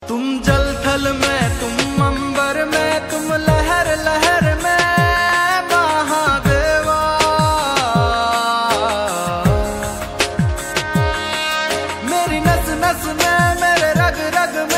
तुम जल थल में, तुम अंबर में, तुम लहर लहर में महादेवा। मेरी नस नस में, मेरे रग रग में